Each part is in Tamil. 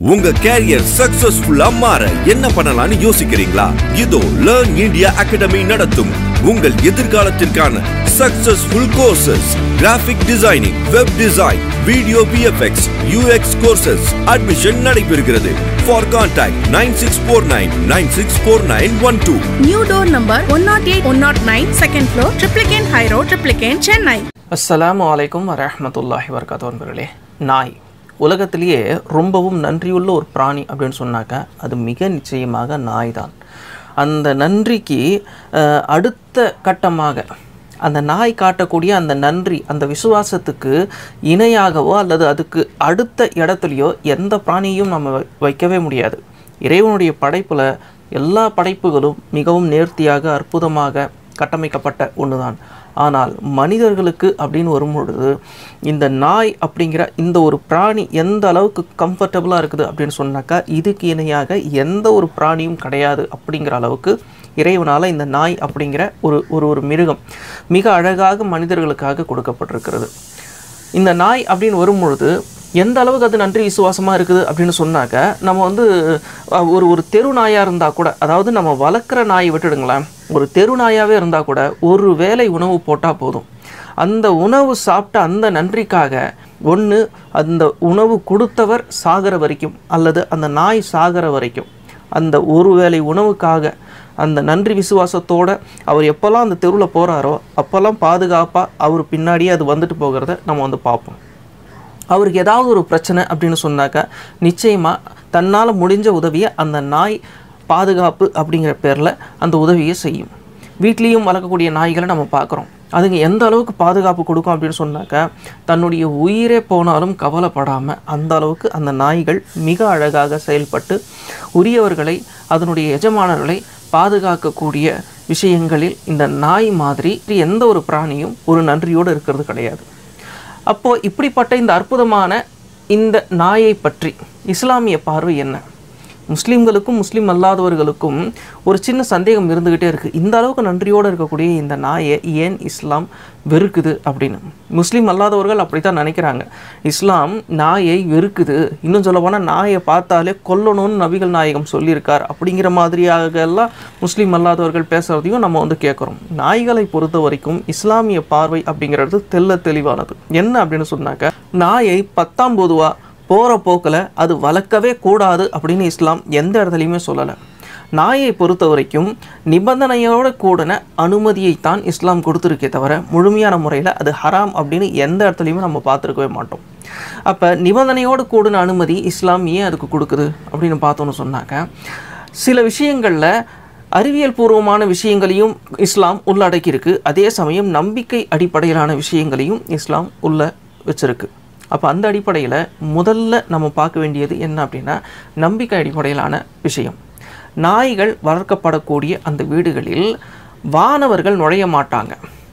உங்க கேரியர் சக்சஸ்ஃபுல்லா மாற என்ன பண்ணலாம்னு யோசிக்கிறீங்களா? இதோ லேர்ன் இந்தியா அகாடமி நடத்தும் உங்கள் எதிர்காலத்திற்கான successful courses. Graphic designing, web design, video VFX, UX courses. Admission நடைபெறுகிறது. For contact 9649964912. New door number 108-109, second floor, Triplicane High Road, Triplicane, Chennai. அஸ்ஸலாமு அலைக்கும் வரஹ்மத்துல்லாஹி வபரகாத்துஹு நண்பர்களே. நாய் உலகத்திலேயே ரொம்பவும் நன்றியுள்ள ஒரு பிராணி அப்படின்னு சொன்னாக்க அது மிக நிச்சயமாக நாய் தான். அந்த நன்றிக்கு அடுத்த கட்டமாக அந்த நாய் காட்டக்கூடிய அந்த நன்றி, அந்த விசுவாசத்துக்கு இணையாகவோ அல்லது அதுக்கு அடுத்த இடத்துலையோ எந்த பிராணியையும் நம்ம வைக்கவே முடியாது. இறைவனுடைய படைப்பில் எல்லா படைப்புகளும் மிகவும் நேர்த்தியாக அற்புதமாக கட்டமைக்கப்பட்ட ஒன்று தான். ஆனால் மனிதர்களுக்கு அப்படின்னு வரும்பொழுது இந்த நாய் அப்படிங்கிற இந்த ஒரு பிராணி எந்த அளவுக்கு கம்ஃபர்டபுளாக இருக்குது அப்படின்னு சொன்னாக்கா இதுக்கு இணையாக எந்த ஒரு பிராணியும் கிடையாது அப்படிங்கிற அளவுக்கு இறைவனால் இந்த நாய் அப்படிங்கிற ஒரு மிருகம் மிக அழகாக மனிதர்களுக்காக கொடுக்கப்பட்டிருக்கிறது. இந்த நாய் அப்படின்னு வரும்பொழுது எந்த அளவுக்கு அது நன்றி விசுவாசமாக இருக்குது அப்படின்னு சொன்னாக்க நம்ம ஒரு தெரு நாயாக இருந்தால் கூட, அதாவது நம்ம வளர்க்குற நாயை விட்டுடுங்களேன், ஒரு தெரு நாயாகவே இருந்தால் கூட ஒரு வேளை உணவு போட்டால் போதும். அந்த உணவு சாப்பிட்ட அந்த நன்றிக்காக ஒன்று அந்த உணவு கொடுத்தவர் சாகிற வரைக்கும் அல்லது அந்த நாய் சாகிற வரைக்கும் அந்த ஒரு வேளை உணவுக்காக அந்த நன்றி விசுவாசத்தோடு அவர் எப்போல்லாம் அந்த தெருவில் போகிறாரோ அப்போல்லாம் பாதுகாப்பாக அவர் பின்னாடியே அது வந்துட்டு போகிறத நம்ம பார்ப்போம். அவருக்கு ஏதாவது ஒரு பிரச்சனை அப்படின்னு சொன்னாக்கா நிச்சயமாக தன்னால் முடிஞ்ச உதவியை அந்த நாய் பாதுகாப்பு அப்படிங்கிற பேரில் அந்த உதவியை செய்யும். வீட்லேயும் வளர்க்கக்கூடிய நாய்களை நம்ம பார்க்குறோம். அதுங்க எந்த அளவுக்கு பாதுகாப்பு கொடுக்கும் அப்படின்னு சொன்னாக்கா தன்னுடைய உயிரே போனாலும் கவலைப்படாமல் அந்த அளவுக்கு அந்த நாய்கள் மிக அழகாக செயல்பட்டு உரியவர்களை, அதனுடைய எஜமானர்களை பாதுகாக்கக்கூடிய விஷயங்களில் இந்த நாய் மாதிரி எந்த ஒரு பிராணியும் ஒரு நன்றியோடு இருக்கிறது கிடையாது. அப்போது இப்படிப்பட்ட இந்த அற்புதமான இந்த நாயை பற்றி இஸ்லாமிய பார்வை என்ன? முஸ்லீம்களுக்கும் முஸ்லீம் அல்லாதவர்களுக்கும் ஒரு சின்ன சந்தேகம் இருந்துக்கிட்டே இருக்குது. இந்த அளவுக்கு நன்றியோடு இருக்கக்கூடிய இந்த நாயை ஏன் இஸ்லாம் வெறுக்குது அப்படின்னு. முஸ்லீம் அல்லாதவர்கள் அப்படி தான் நினைக்கிறாங்க. இஸ்லாம் நாயை வெறுக்குது, இன்னும் சொல்ல போனால் நாயை பார்த்தாலே கொல்லணும்னு நபிகள் நாயகம் சொல்லியிருக்கார் அப்படிங்கிற மாதிரியாக எல்லாம் முஸ்லீம் அல்லாதவர்கள் பேசுகிறதையும் நம்ம கேட்குறோம். நாய்களை பொறுத்த வரைக்கும் இஸ்லாமிய பார்வை அப்படிங்கிறது தெல்ல தெளிவானது. என்ன அப்படின்னு சொன்னாக்க, நாயை 10ஆம் பொதுவாக போகிற போக்கில் அது வளர்க்கவே கூடாது அப்படின்னு இஸ்லாம் எந்த இடத்துலையுமே சொல்லலை. நாயை பொறுத்த வரைக்கும் நிபந்தனையோடு கூடின அனுமதியைத்தான் இஸ்லாம் கொடுத்துருக்கே தவிர முழுமையான முறையில் அது ஹராம் அப்படின்னு எந்த இடத்துலையுமே நம்ம பார்த்துருக்கவே மாட்டோம். அப்போ நிபந்தனையோடு கூடின அனுமதி இஸ்லாம் ஏன் அதுக்கு கொடுக்குது அப்படின்னு பார்த்தோன்னு சொன்னாக்க, சில விஷயங்களில் அறிவியல் பூர்வமான விஷயங்களையும் இஸ்லாம் உள்ளடக்கியிருக்கு, அதே சமயம் நம்பிக்கை அடிப்படையிலான விஷயங்களையும் இஸ்லாம் உள்ள வச்சுருக்கு. அப்போ அந்த அடிப்படையில் முதல்ல நம்ம பார்க்க வேண்டியது என்ன அப்படின்னா நம்பிக்கை அடிப்படையிலான விஷயம். நாய்கள் வளர்க்கப்படக்கூடிய அந்த வீடுகளில் வானவர்கள் நுழைய மாட்டாங்க.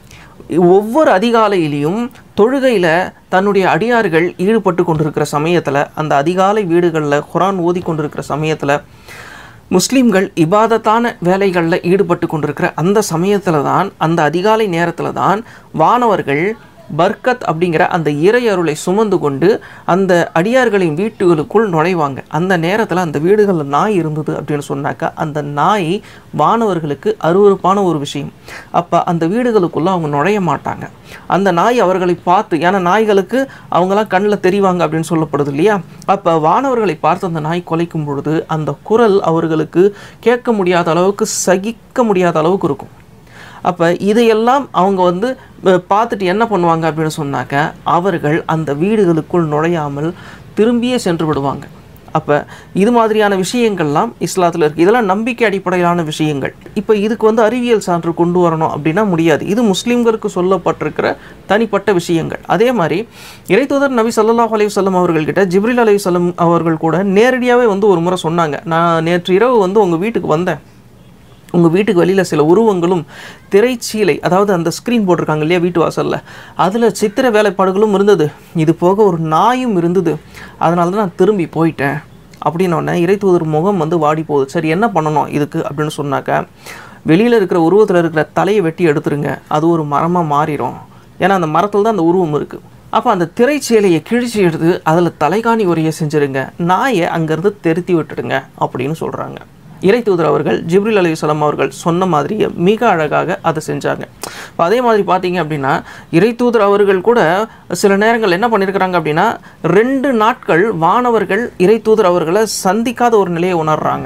ஒவ்வொரு அதிகாலையிலையும் தொழுகையில் தன்னுடைய அடியார்கள் ஈடுபட்டு கொண்டிருக்கிற சமயத்தில், அந்த அதிகாலை வீடுகளில் குர்ஆன் ஓதி கொண்டிருக்கிற சமயத்தில், முஸ்லீம்கள் இபாதத்தான வேலைகளில் ஈடுபட்டு கொண்டிருக்கிற அந்த சமயத்தில் தான், அந்த அதிகாலை நேரத்தில் தான் வானவர்கள் பர்கத் அப்படிங்கிற அந்த இறை அருளை சுமந்து கொண்டு அந்த அடியார்களின் வீட்டுகளுக்குள் நுழைவாங்க. அந்த நேரத்தில் அந்த வீடுகளில் நாய் இருந்தது அப்படின்னு சொன்னாக்கா அந்த நாய் வானவர்களுக்கு அருவருப்பான ஒரு விஷயம். அப்போ அந்த வீடுகளுக்குள்ளே அவங்க நுழைய மாட்டாங்க. அந்த நாய் அவர்களை பார்த்து, ஏன்னா நாய்களுக்கு அவங்களாம் கண்ணில் தெரிவாங்க அப்படின்னு சொல்லப்படுது இல்லையா, அப்போ வானவர்களை பார்த்து அந்த நாய் குலைக்கும் பொழுது அந்த குரல் அவர்களுக்கு கேட்க முடியாத அளவுக்கு, சகிக்க முடியாத அளவுக்கு இருக்கும். அப்போ இதையெல்லாம் அவங்க பார்த்துட்டு என்ன பண்ணுவாங்க அப்படின்னு சொன்னாக்க அவர்கள் அந்த வீடுகளுக்குள் நுழையாமல் திரும்பியே சென்று விடுவாங்க. அப்போ இது மாதிரியான விஷயங்கள்லாம் இஸ்லாத்தில் இருக்குது. இதெல்லாம் நம்பிக்கை அடிப்படையிலான விஷயங்கள். இப்போ இதுக்கு அறிவியல் சான்று கொண்டு வரணும் அப்படின்னா முடியாது. இது முஸ்லீம்களுக்கு சொல்லப்பட்டிருக்கிற தனிப்பட்ட விஷயங்கள். அதே மாதிரி இறைத்தூதர் நபி ஸல்லல்லாஹு அலைஹி வஸல்லம் அவர்கள்கிட்ட ஜிப்ரீல் அலைஹிஸ்ஸலாம் அவர்கள் கூட நேரடியாகவே ஒரு முறை சொன்னாங்க, நான் நேற்று இரவு உங்கள் வீட்டுக்கு வந்தேன், உங்கள் வீட்டுக்கு வெளியில் சில உருவங்களும் திரைச்சீலை, அதாவது அந்த ஸ்க்ரீன் போட்டிருக்காங்க இல்லையா வீட்டு வாசலில், அதில் சித்திர வேலைப்பாடுகளும் இருந்தது, இது போக ஒரு நாயும் இருந்தது, அதனால தான் நான் திரும்பி போயிட்டேன் அப்படின்னோடனே இறைத்தூதர் முகம் வாடி போகுது. சரி என்ன பண்ணணும் இதுக்கு அப்படின்னு சொன்னாக்க, வெளியில் இருக்கிற உருவத்தில் இருக்கிற தலையை வெட்டி எடுத்துருங்க, அது ஒரு மரமாக மாறிடும், ஏன்னா அந்த மரத்தில் தான் அந்த உருவம் இருக்குது. அப்போ அந்த திரைச்சேலையை கிழிச்சு எடுத்து அதில் தலைகாணி உரையை செஞ்சுருங்க, நாயை அங்கேருந்து தெருத்தி விட்டுடுங்க அப்படின்னு சொல்கிறாங்க. இறை தூதர் அவர்கள் ஜிப்ரீல் அலைஹிஸ்ஸலாம் அவர்கள் சொன்ன மாதிரியே மிக அழகாக அதை செஞ்சாங்க. இப்போ அதே மாதிரி பார்த்தீங்க அப்படின்னா இறை தூதர் அவர்கள் கூட சில நேரங்கள் என்ன பண்ணியிருக்கிறாங்க அப்படின்னா 2 நாட்கள் வானவர்கள் இறை தூதர் அவர்களை சந்திக்காத ஒரு நிலையை உணர்றாங்க.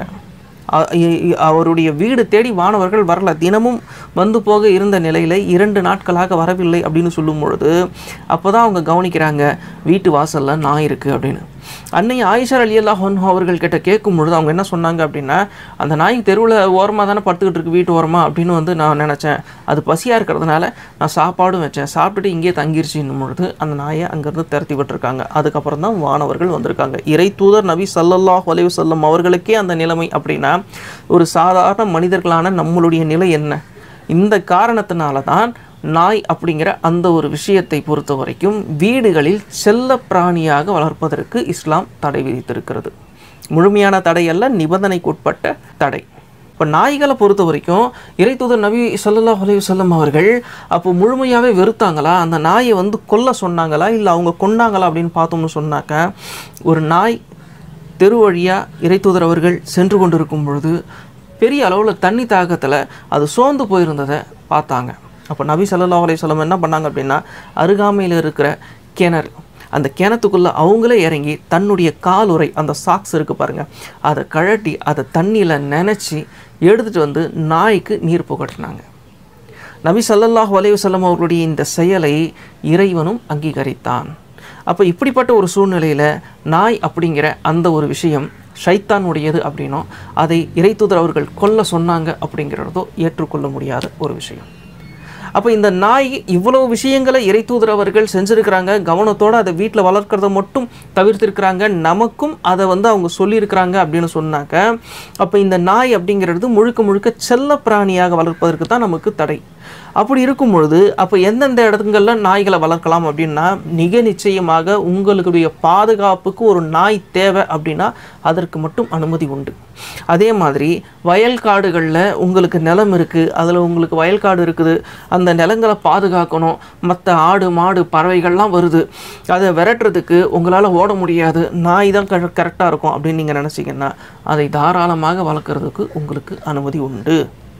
அவருடைய வீடு தேடி வானவர்கள் வரல, தினமும் வந்து போக இருந்த நிலையில் 2 நாட்களாக வரவில்லை அப்படின்னு சொல்லும் பொழுது அப்போ தான் அவங்க கவனிக்கிறாங்க வீட்டு வாசலில் நாய் இருக்குது அப்படின்னு. அன்னை ஆயிஷா ரலியல்லாஹு அன்ஹா அவர்கள் கிட்ட கேட்கும் பொழுது அவங்க என்ன சொன்னாங்க அப்படின்னா, அந்த நாய் தெருவில் ஓரமாக தானே படுத்துக்கிட்டு இருக்கு வீட்டு ஓரமாக அப்படின்னு நான் நினச்சேன், அது பசியாக இருக்கிறதுனால நான் சாப்பாடும் வச்சேன், சாப்பிட்டுட்டு இங்கேயே தங்கிருச்சுன்னும் பொழுது அந்த நாயை அங்கேருந்து திரட்டி விட்டுருக்காங்க. அதுக்கப்புறம் தான் வானவர்கள் வந்திருக்காங்க. இறை தூதர் நபி ஸல்லல்லாஹு அலைஹி வஸல்லம் அவர்களுக்கே அந்த நிலைமை அப்படின்னா ஒரு சாதாரண மனிதர்களான நம்மளுடைய நிலை என்ன? இந்த காரணத்தினால தான் நாய் அப்படிங்கிற அந்த ஒரு விஷயத்தை பொறுத்த வரைக்கும் வீடுகளில் செல்ல பிராணியாக வளர்ப்பதற்கு இஸ்லாம் தடை விதித்திருக்கிறது. முழுமையான தடை அல்ல, நிபந்தனைக்குட்பட்ட தடை. இப்போ நாய்களை பொறுத்த வரைக்கும் இறை தூதர் நபி ஸல்லல்லாஹு அலைஹி வஸல்லம் அவர்கள் அப்போ முழுமையாகவே வெறுத்தாங்களா, அந்த நாயை கொல்ல சொன்னாங்களா, இல்லை அவங்க கொண்டாங்களா அப்படின்னு பார்த்தோம்னு சொன்னாக்க, ஒரு நாய் தெரு வழியாக இறை தூதர் அவர்கள் சென்று கொண்டிருக்கும் பொழுது பெரிய அளவில் தண்ணி தாகத்தில் அது சோர்ந்து போயிருந்ததை பார்த்தாங்க. அப்போ நபி ஸல்லல்லாஹு அலைஹி வஸல்லம் என்ன பண்ணாங்க அப்படின்னா அருகாமையில் இருக்கிற கிணறு, அந்த கிணத்துக்குள்ளே அவங்களே இறங்கி தன்னுடைய காலுறை அந்த சாக்ஸ் இருக்குது பாருங்கள், அதை கழட்டி அதை தண்ணியில் நனைச்சி எடுத்துகிட்டு வந்து நாய்க்கு நீர் புகட்டினாங்க. நபி ஸல்லல்லாஹு அலைஹி வஸல்லம் அவர்களுடைய இந்த செயலை இறைவனும் அங்கீகரித்தான். அப்போ இப்படிப்பட்ட ஒரு சூழ்நிலையில் நாய் அப்படிங்கிற அந்த ஒரு விஷயம் ஷைத்தான் உடையது அப்படின்னும் அதை இறை தூதர் அவர்கள் கொல்ல சொன்னாங்க அப்படிங்கிறதோ ஏற்றுக்கொள்ள முடியாத ஒரு விஷயம். அப்போ இந்த நாய் இவ்வளவு விஷயங்களை இறை தூதர் அவர்கள் செஞ்சுருக்கிறாங்க, கவனத்தோடு அதை வீட்டில் வளர்க்குறத மட்டும் தவிர்த்திருக்கிறாங்க, நமக்கும் அதை அவங்க சொல்லியிருக்கிறாங்க அப்படின்னு சொன்னாக்க, அப்போ இந்த நாய் அப்படிங்கிறது முழுக்க முழுக்க செல்ல பிராணியாக வளர்ப்பதற்கு தான் நமக்கு தடை. அப்படி இருக்கும் பொழுது அப்போ எந்தெந்த இடத்துங்கள்ல நாய்களை வளர்க்கலாம் அப்படின்னா, மிக நிச்சயமாக உங்களுடைய பாதுகாப்புக்கு ஒரு நாய் தேவை அப்படின்னா அதற்கு மட்டும் அனுமதி உண்டு. அதே மாதிரி வயல்காடுகளில் உங்களுக்கு நிலம் இருக்குது, அதில் உங்களுக்கு வயல்காடு இருக்குது, அந்த நிலங்களை பாதுகாக்கணும், மற்ற ஆடு மாடு பறவைகள்லாம் வருது, அதை விரட்டுறதுக்கு உங்களால் ஓட முடியாது, நாய் தான் கரெக்டாக இருக்கும் அப்படின்னு நீங்கள் நினச்சிங்கன்னா அதை தாராளமாக வளர்க்குறதுக்கு உங்களுக்கு அனுமதி உண்டு.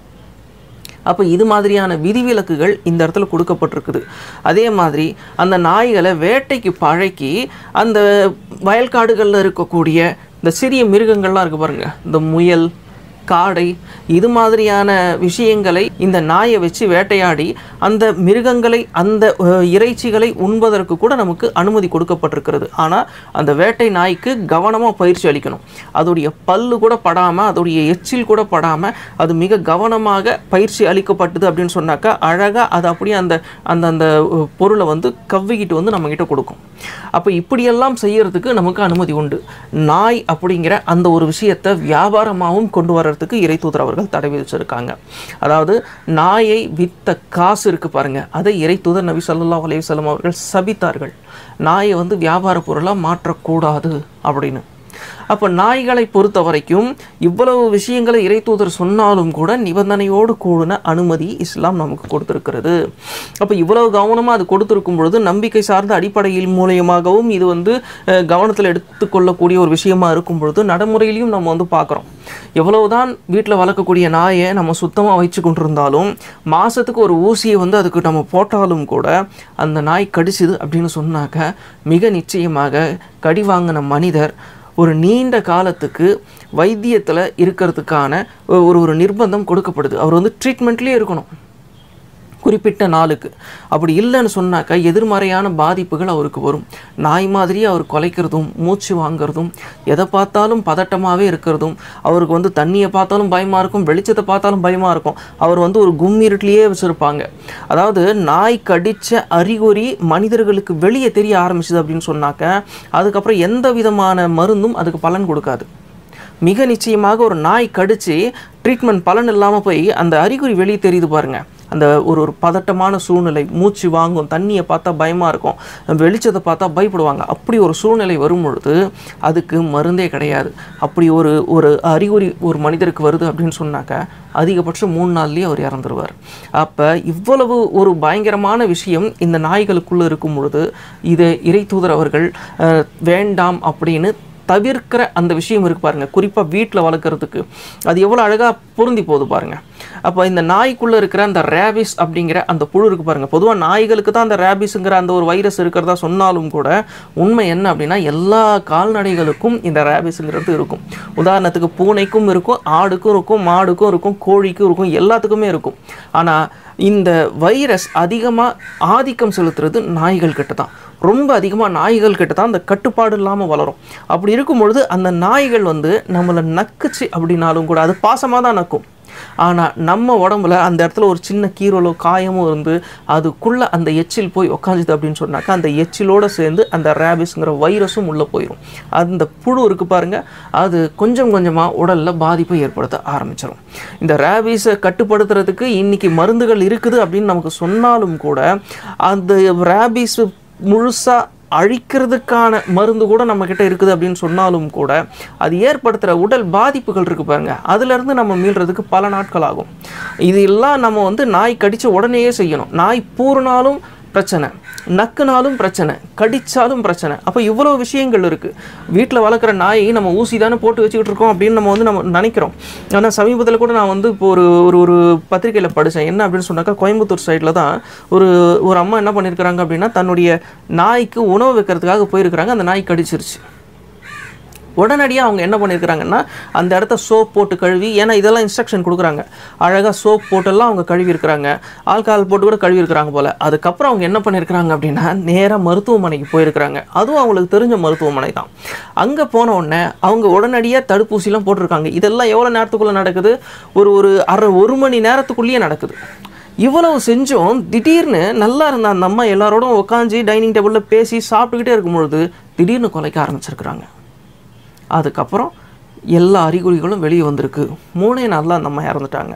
அப்போ இது மாதிரியான விதிவிலக்குகள் இந்த இடத்துல கொடுக்கப்பட்டிருக்குது. அதே மாதிரி அந்த நாய்களை வேட்டைக்கு பழக்கி அந்த வயல்காடுகளில் இருக்கக்கூடிய இந்த சிறிய மிருகங்கள்லாம் இருக்குது பாருங்கள், இந்த முயல் காடை இது மாதிரியான விஷயங்களை இந்த நாயை வச்சு வேட்டையாடி அந்த மிருகங்களை அந்த இறைச்சிகளை உண்பதற்கு கூட நமக்கு அனுமதி கொடுக்கப்பட்டிருக்கிறது. ஆனால் அந்த வேட்டை நாய்க்கு கவனமாக பயிற்சி அளிக்கணும். அதோடைய பல்லு கூட படாமல், அதோடைய எச்சில் கூட படாமல் அது மிக கவனமாக பயிற்சி அளிக்கப்பட்டது அப்படின்னு சொன்னாக்கா அழகாக அது அப்படியே அந்த அந்த அந்த பொருளை கவ்விக்கிட்டு நம்மக்கிட்ட கொடுக்கும். அப்போ இப்படியெல்லாம் செய்யறதுக்கு நமக்கு அனுமதி உண்டு. நாய் அப்படிங்கிற அந்த ஒரு விஷயத்தை வியாபாரமாகவும் கொண்டு வர்றதுக்கு இறை தூதர் அவர்கள் தடை விதிச்சிருக்காங்க. அதாவது நாயை வித்த காசு இருக்கு பாருங்க, அதை இறை தூதர் நபி ஸல்லல்லாஹு அலைஹி வஸல்லம் அவர்கள் சபித்தார்கள். நாயை வியாபார பொருளாக மாற்றக்கூடாது அப்படின்னு. அப்போ நாய்களை பொறுத்த வரைக்கும் இவ்வளவு விஷயங்களை இறை தூதர் சொன்னாலும் கூட நிபந்தனையோடு கூடின அனுமதி இஸ்லாம் நமக்கு கொடுத்திருக்கிறது. அப்போ இவ்வளவு கவனமாக அது கொடுத்திருக்கும் பொழுது நம்பிக்கை சார்ந்த அடிப்படையில் மூலியமாகவும் இது கவனத்தில் எடுத்துக்கொள்ளக்கூடிய ஒரு விஷயமா இருக்கும் பொழுது நடைமுறையிலையும் நம்ம பார்க்குறோம். எவ்வளவுதான் வீட்டில் வளர்க்கக்கூடிய நாயை நம்ம சுத்தமாக வச்சு கொண்டிருந்தாலும் மாதத்துக்கு ஒரு ஊசியை அதுக்கு நம்ம போட்டாலும் கூட அந்த நாய் கடிச்சுது அப்படின்னு சொன்னாக்க மிக நிச்சயமாக கடி வாங்கின மனிதர் ஒரு நீண்ட காலத்துக்கு வைத்தியத்தில் இருக்கிறதுக்கான ஒரு நிர்பந்தம் கொடுக்கப்படுது. அவர் ட்ரீட்மெண்ட்லேயே இருக்கணும் குறிப்பிட்ட நாளுக்கு. அப்படி இல்லைன்னு சொன்னாக்கா எதிர்மறையான பாதிப்புகள் அவருக்கு வரும். நாய் மாதிரியே அவர் குலைக்கிறதும் மூச்சு வாங்கிறதும் எதை பார்த்தாலும் பதட்டமாகவே இருக்கிறதும், அவருக்கு தண்ணியை பார்த்தாலும் பயமாக இருக்கும், வெளிச்சத்தை பார்த்தாலும் பயமாக இருக்கும். அவர் ஒரு கும்மிருட்டிலேயே வச்சுருப்பாங்க. அதாவது நாய் கடித்த அறிகுறி மனிதர்களுக்கு வெளியே தெரிய ஆரம்பிச்சுது அப்படின்னு சொன்னாக்க அதுக்கப்புறம் எந்த விதமான மருந்தும் அதுக்கு பலன் கொடுக்காது. மிக நிச்சயமாக ஒரு நாய் கடித்து ட்ரீட்மெண்ட் பலன் இல்லாமல் போய் அந்த அறிகுறி வெளியே தெரியுது பாருங்கள், அந்த ஒரு பதட்டமான சூழ்நிலை, மூச்சு வாங்கும், தண்ணியை பார்த்தா பயமாக இருக்கும், வெளிச்சத்தை பார்த்தா பயப்படுவாங்க. அப்படி ஒரு சூழ்நிலை வரும் பொழுது அதுக்கு மருந்தே கிடையாது. அப்படி ஒரு அறிகுறி ஒரு மனிதருக்கு வருது அப்படின்னு சொன்னாக்க அதிகபட்சம் 3 நாள்லேயே அவர் இறந்துருவார். அப்போ இவ்வளவு ஒரு பயங்கரமான விஷயம் இந்த நாய்களுக்குள்ளே இருக்கும் பொழுது இதை இறை தூதர் அவர்கள் வேண்டாம் அப்படின்னு தவிர்க்கிற அந்த விஷயம் இருக்கு பாருங்கள். குறிப்பாக வீட்டில் வளர்க்குறதுக்கு அது எவ்வளோ அழகாக பொருந்தி போகுது பாருங்கள். அப்போ இந்த நாய்க்குள்ளே இருக்கிற அந்த ரேபிஸ் அப்படிங்கிற அந்த புழு இருக்குது பாருங்கள். பொதுவாக நாய்களுக்கு தான் அந்த ரேபிஸுங்கிற அந்த ஒரு வைரஸ் இருக்கிறதா சொன்னாலும் கூட உண்மை என்ன அப்படின்னா எல்லா கால்நடைகளுக்கும் இந்த ரேபிஸுங்கிறது இருக்கும். உதாரணத்துக்கு பூனைக்கும் இருக்கும், ஆடுக்கும் இருக்கும், மாடுக்கும் இருக்கும், கோழிக்கும் இருக்கும், எல்லாத்துக்குமே இருக்கும். ஆனால் இந்த வைரஸ் அதிகமாக ஆதிக்கம் செலுத்துறது நாய்கள் கிட்ட தான். ரொம்ப அதிகமாக நாய்கள் கிட்ட தான் அந்த கட்டுப்பாடு இல்லாமல் வளரும். அப்படி இருக்கும் பொழுது அந்த நாய்கள் நம்மளை நக்குச்சு அப்படின்னாலும் கூட அது பாசமாக தான் நக்கும். ஆனால் நம்ம உடம்புல அந்த இடத்துல ஒரு சின்ன கீரலோ காயமும் இருந்து அதுக்குள்ளே அந்த எச்சில் போய் உக்காந்துது அப்படின்னு சொன்னாக்கா அந்த எச்சிலோடு சேர்ந்து அந்த ரேபிஸ்ங்கிற வைரஸும் உள்ளே போயிடும். அந்த புழு இருக்குது பாருங்கள், அது கொஞ்சம் கொஞ்சமாக உடலில் பாதிப்பை ஏற்படுத்த ஆரம்பிச்சிடும். இந்த ரேபிஸை கட்டுப்படுத்துறதுக்கு இன்றைக்கி மருந்துகள் இருக்குது அப்படின்னு நமக்கு சொன்னாலும் கூட அந்த ரேபிஸ் முழுசாக அழிக்கிறதுக்கான மருந்து கூட நம்மக்கிட்ட இருக்குது அப்படின்னு சொன்னாலும் கூட அது ஏற்படுத்துகிற உடல் பாதிப்புகள் இருக்குது பாருங்கள், அதுலேருந்து நம்ம மீள்றதுக்கு பல நாட்கள் ஆகும். இது எல்லாம் நம்ம நாய் கடித்த உடனேயே செய்யணும். நாய் பூர்ணாலும் பிரச்சனை, நக்குனாலும் பிரச்சனை, கடித்தாலும் பிரச்சனை. அப்போ இவ்வளோ விஷயங்கள் இருக்குது. வீட்டில் வளர்க்குற நாய் நம்ம ஊசி தானே போட்டு வச்சுக்கிட்டு இருக்கோம் அப்படின்னு நம்ம நினைக்கிறோம். ஆனால் சமீபத்தில் கூட நான் இப்போ ஒரு பத்திரிகையில் படித்தேன். என்ன அப்படின்னு சொன்னாக்கா கோயம்புத்தூர் சைடில் தான் ஒரு அம்மா என்ன பண்ணியிருக்கிறாங்க அப்படின்னா தன்னுடைய நாய்க்கு உணவு வைக்கிறதுக்காக போயிருக்கிறாங்க. அந்த நாய் கடிச்சிருச்சு. உடனடியாக அவங்க என்ன பண்ணியிருக்கிறாங்கன்னா அந்த இடத்த சோப் போட்டு கழுவி, ஏன்னா இதெல்லாம் இன்ஸ்ட்ரக்ஷன் கொடுக்குறாங்க, அழகாக சோப் போட்டெல்லாம் அவங்க கழுவி இருக்கிறாங்க, ஆல்கஹால் போட்டு கூட கழுவி இருக்கிறாங்க போல். அதுக்கப்புறம் அவங்க என்ன பண்ணியிருக்கிறாங்க அப்படின்னா நேராக மருத்துவமனைக்கு போயிருக்கிறாங்க. அதுவும் அவங்களுக்கு தெரிஞ்ச மருத்துவமனை தான். அங்கே போன உடனே அவங்க உடனடியாக தடுப்பூசிலாம் போட்டிருக்காங்க. இதெல்லாம் எவ்வளோ நேரத்துக்குள்ளே நடக்குது? ஒரு மணி நேரத்துக்குள்ளேயே நடக்குது. இவ்வளவு செஞ்சும் திடீர்னு நல்லா இருந்த அந்த அம்மா எல்லாரோடும் உட்காந்து டைனிங் டேபிளில் பேசி சாப்பிட்டுக்கிட்டே இருக்கும்பொழுது திடீர்னு கொலைக்க ஆரம்பிச்சிருக்கிறாங்க. அதுக்கப்புறம் எல்லா அறிகுறிகளும் வெளியே வந்திருக்கு. 3 நாளில் அந்த அம்மா இறந்துட்டாங்க.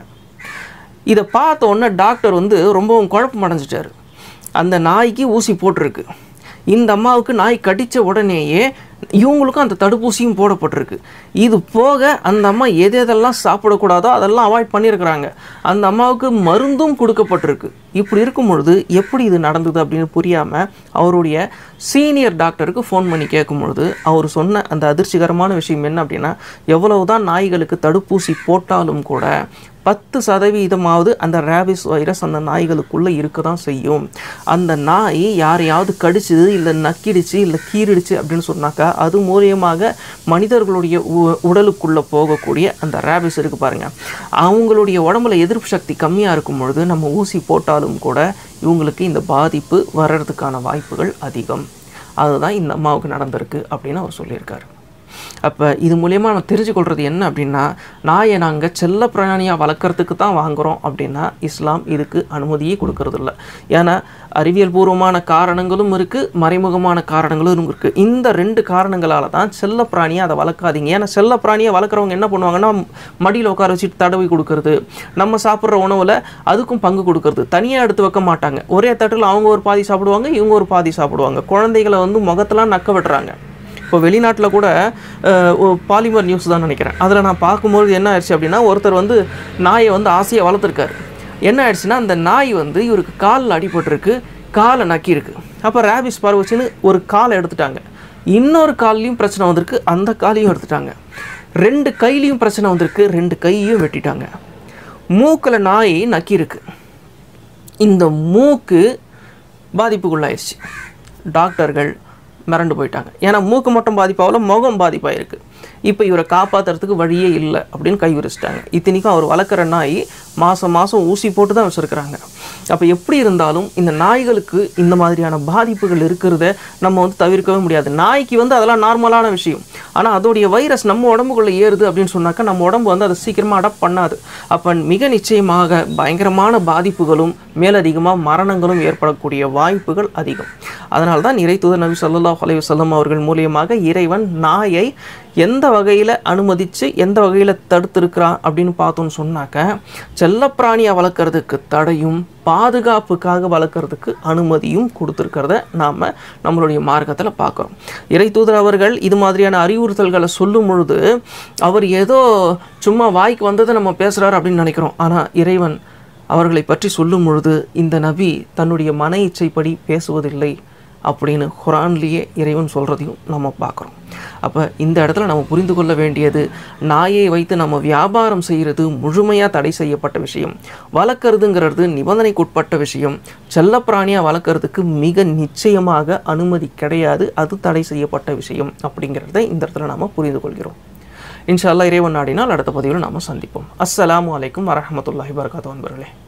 இதை பார்த்த உடனே டாக்டர் ரொம்பவும் குழப்பம் அடைஞ்சிட்டார். அந்த நாய்க்கு ஊசி போட்டிருக்கு, இந்த அம்மாவுக்கு நாய் கடித்த உடனேயே இவங்களுக்கும் அந்த தடுப்பூசியும் போடப்பட்டிருக்கு. இது போக அந்த அம்மா எதெல்லாம் சாப்பிடக்கூடாதோ அதெல்லாம் அவாய்ட் பண்ணியிருக்கிறாங்க. அந்த அம்மாவுக்கு மருந்தும் கொடுக்கப்பட்டிருக்கு. இப்படி இருக்கும் பொழுது எப்படி இது நடந்தது அப்படின்னு புரியாமல் அவருடைய சீனியர் டாக்டருக்கு ஃபோன் பண்ணி கேட்கும் பொழுது அவர் சொன்ன அந்த அதிர்ச்சிகரமான விஷயம் என்ன அப்படின்னா, எவ்வளவுதான் நாய்களுக்கு தடுப்பூசி போட்டாலும் கூட 10% அந்த ரேபிஸ் வைரஸ் அந்த நாய்களுக்குள்ளே இருக்க தான் செய்யும். அந்த நாய் யாரையாவது கடிச்சிது, இல்லை நக்கிடுச்சு, இல்லை கீறிடுச்சு அப்படின்னு சொன்னாக்கா அது மூலியமாக மனிதர்களுடைய உடலுக்குள்ளே போகக்கூடிய அந்த ரேபிஸ் இருக்குது பாருங்கள், அவங்களுடைய உடம்புல எதிர்ப்பு சக்தி கம்மியாக இருக்கும் பொழுது நம்ம ஊசி போட்டாலும் கூட இவங்களுக்கு இந்த பாதிப்பு வர்றதுக்கான வாய்ப்புகள் அதிகம். அதுதான் இந்த அம்மாவுக்கு நடந்திருக்கு அப்படின்னு அவர் சொல்லியிருக்காரு. அப்போ இது மூலயமா நம்ம தெரிஞ்சுக்கொள்கிறது என்ன அப்படின்னா, நாயை நாங்கள் செல்ல பிராணியாக வளர்க்குறதுக்கு தான் வாங்குகிறோம் அப்படின்னா இஸ்லாம் இதுக்கு அனுமதியே கொடுக்கறது இல்லை. ஏன்னா அறிவியல் பூர்வமான காரணங்களும் இருக்குது, மறைமுகமான காரணங்களும் இருக்குது. இந்த 2 காரணங்களால் தான் செல்ல பிராணியாக அதை வளர்க்காதீங்க. ஏன்னா செல்ல பிராணியை வளர்க்குறவங்க என்ன பண்ணுவாங்கன்னா மடியில் உட்கார வச்சுட்டு தடவி கொடுக்கறது, நம்ம சாப்பிட்ற உணவில் அதுக்கும் பங்கு கொடுக்கறது, தனியாக எடுத்து வைக்க மாட்டாங்க. ஒரே தட்டில் அவங்க ஒரு பாதி சாப்பிடுவாங்க, இவங்க ஒரு பாதி சாப்பிடுவாங்க. குழந்தைகளை முகத்தெல்லாம் நக்க விட்டுறாங்க. இப்போ வெளிநாட்டில் கூட பாலிமர் நியூஸ் தான் நினைக்கிறேன், அதில் நான் பார்க்கும்போது என்ன ஆயிடுச்சு அப்படின்னா ஒருத்தர் நாயை ஆசையாக வளர்த்துருக்காரு. என்ன ஆயிடுச்சுன்னா அந்த நாய் இவருக்கு காலில் அடிபட்டிருக்கு, காலை நக்கியிருக்கு. அப்போ ரேபிஸ் பரவுச்சுன்னு ஒரு காலை எடுத்துட்டாங்க, இன்னொரு கால்லையும் பிரச்சனை வந்திருக்கு, அந்த காலையும் எடுத்துட்டாங்க. 2 கையிலையும் பிரச்சனை வந்திருக்கு, 2 கையையும் வெட்டிட்டாங்க. மூக்கில் நாய் நக்கியிருக்கு, இந்த மூக்கு பாதிப்புக்குள்ளாயிடுச்சு. டாக்டர்கள் மிரண்டு போயிட்டாங்க. ஏன்னா மூக்கு மட்டும் பாதிப்பாவில் முகம் பாதிப்பாயிருக்கு. இப்போ இவரை காப்பாற்றுறதுக்கு வழியே இல்லை அப்படின்னு கை விரிச்சிட்டாங்க. இத்தனைக்கும் அவர் வளர்க்குற நாய் மாதம் ஊசி போட்டு தான் வச்சுருக்கிறாங்க. அப்போ எப்படி இருந்தாலும் இந்த நாய்களுக்கு இந்த மாதிரியான பாதிப்புகள் இருக்கிறத நம்ம தவிர்க்கவே முடியாது. நாய்க்கு அதெல்லாம் நார்மலான விஷயம். ஆனால் அதோடைய வைரஸ் நம்ம உடம்புக்குள்ளே ஏறுது அப்படின்னு சொன்னாக்கா நம்ம உடம்பு அதை சீக்கிரமாக அடாப்ட் பண்ணாது. அப்போ மிக நிச்சயமாக பயங்கரமான பாதிப்புகளும் மேலதிகமாக மரணங்களும் ஏற்படக்கூடிய வாய்ப்புகள் அதிகம். அதனால தான் இறை தூதர் நபி ஸல்லல்லாஹு அலைஹி வஸல்லம் அவர்கள் மூலியமாக இறைவன் நாயை எந்த வகையில் அனுமதித்து எந்த வகையில் தடுத்திருக்கிறான் அப்படின்னு பார்த்தோன்னு சொன்னாக்க, செல்லப்பிராணியாக வளர்க்குறதுக்கு தடையும் பாதுகாப்புக்காக வளர்க்குறதுக்கு அனுமதியும் கொடுத்துருக்கிறத நாம் நம்மளுடைய மார்க்கத்தில் பார்க்குறோம். இறை தூதர் அவர்கள் இது மாதிரியான அறிவுறுத்தல்களை சொல்லும் பொழுது அவர் ஏதோ சும்மா வாய்க்கு வந்ததை நம்ம பேசுகிறார் அப்படின்னு நினைக்கிறோம். ஆனால் இறைவன் அவர்களை பற்றி சொல்லும் பொழுது இந்த நபி தன்னுடைய மன இச்சைப்படி பேசுவதில்லை அப்படின்னு குர்ஆன்லேயே இறைவன் சொல்கிறதையும் நம்ம பார்க்குறோம். அப்போ இந்த இடத்துல நம்ம புரிந்து கொள்ள வேண்டியது, நாயை வைத்து நம்ம வியாபாரம் செய்கிறது முழுமையாக தடை செய்யப்பட்ட விஷயம். வளர்க்குறதுங்கிறது நிபந்தனைக்குட்பட்ட விஷயம். செல்லப்பிராணியாக வளர்க்குறதுக்கு மிக நிச்சயமாக அனுமதி கிடையாது, அது தடை செய்யப்பட்ட விஷயம் அப்படிங்கிறத இந்த இடத்துல நாம் புரிந்து கொள்கிறோம். இன்ஷா அல்லாஹ் இறைவன் நாடினால் அடுத்த பதிவில் நாம் சந்திப்போம். அஸ்ஸலாமு அலைக்கும் வரஹ்மத்துல்லாஹி வபரகாத்துஹு நண்பர்களே.